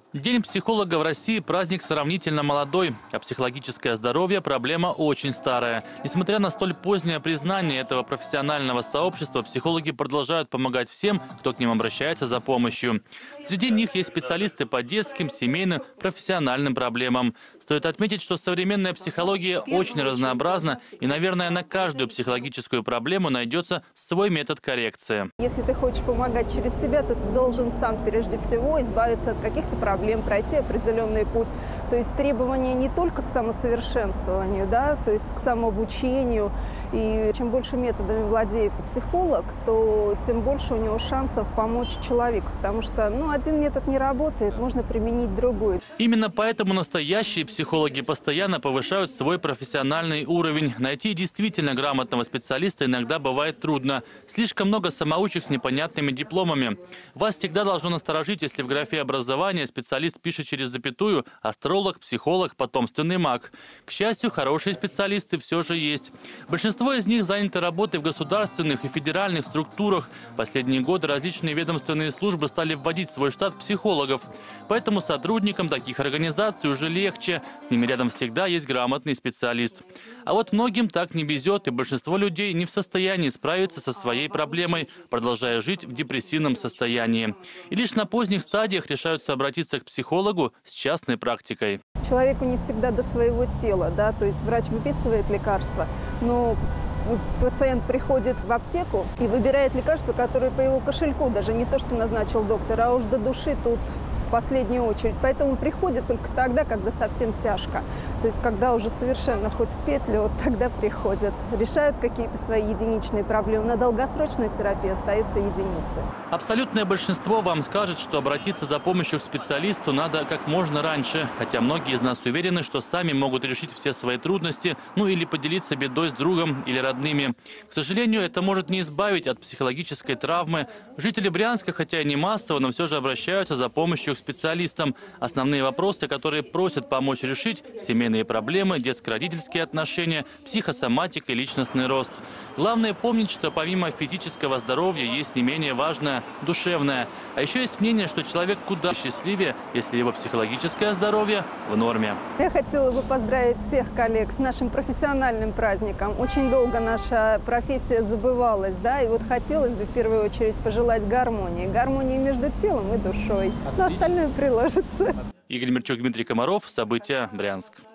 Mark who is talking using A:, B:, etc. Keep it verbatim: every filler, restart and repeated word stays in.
A: День психолога в России – праздник сравнительно молодой, а психологическое здоровье – проблема очень старая. Несмотря на столь позднее признание этого профессионального сообщества, психологи продолжают помогать всем, кто к ним обращается за помощью. Среди них есть специалисты по детским, семейным, профессиональным проблемам. Стоит отметить, что современная психология очень разнообразна, и, наверное, на каждую психологическую проблему найдется свой метод коррекции.
B: Если ты хочешь помогать через себя, то ты должен сам прежде всего избавиться от каких-то проблем, пройти определенный путь. То есть требования не только к самосовершенствованию, да, то есть к самообучению. И чем больше методами владеет психолог, то тем больше у него шансов помочь человеку. Потому что ну, один метод не работает, можно применить другой.
A: Именно поэтому настоящие психологи постоянно повышают свой профессиональный уровень. Найти действительно грамотного специалиста иногда бывает трудно. Слишком много самоучек с непонятными дипломами. Вас всегда должно насторожить, если в графе образования специалист пишет через запятую «астролог», «психолог», «потомственный маг». К счастью, хорошие специалисты все же есть. Большинство из них заняты работой в государственных и федеральных структурах. В последние годы различные ведомственные службы стали вводить в свой штат психологов. Поэтому сотрудникам таких организаций уже легче. С ними рядом всегда есть грамотный специалист. А вот многим так не везет, и большинство людей не в состоянии справиться со своей проблемой, продолжая жить в депрессивном состоянии. И лишь на поздних стадиях решаются обратиться к психологу с частной практикой.
B: Человеку не всегда до своего тела, да, то есть врач выписывает лекарства, но пациент приходит в аптеку и выбирает лекарства, которые по его кошельку, даже не то, что назначил доктор, а уж до души тут в последнюю очередь. Поэтому приходит только тогда, когда совсем тяжко. То есть когда уже совершенно хоть в петлю, вот тогда приходят. Решают какие-то свои единичные проблемы. На долгосрочную терапию остаются единицы.
A: Абсолютное большинство вам скажет, что обратиться за помощью к специалисту надо как можно раньше. Хотя многие из нас уверены, что сами могут решить все свои трудности, ну или поделиться бедой с другом или родными. К сожалению, это может не избавить от психологической травмы. Жители Брянска, хотя и не массово, но все же обращаются за помощью к специалистам. Основные вопросы, которые просят помочь решить – семейные проблемы, детско-родительские отношения, психосоматика и личностный рост. Главное помнить, что помимо физического здоровья есть не менее важное – душевное. А еще есть мнение, что человек куда счастливее, если его психологическое здоровье в норме.
B: Я хотела бы поздравить всех коллег с нашим профессиональным праздником. Очень долго наша профессия забывалась, да, и вот хотелось бы в первую очередь пожелать гармонии. Гармонии между телом и душой. Но остальное приложится.
A: Игорь Мерчук, Дмитрий Комаров. События. Брянск.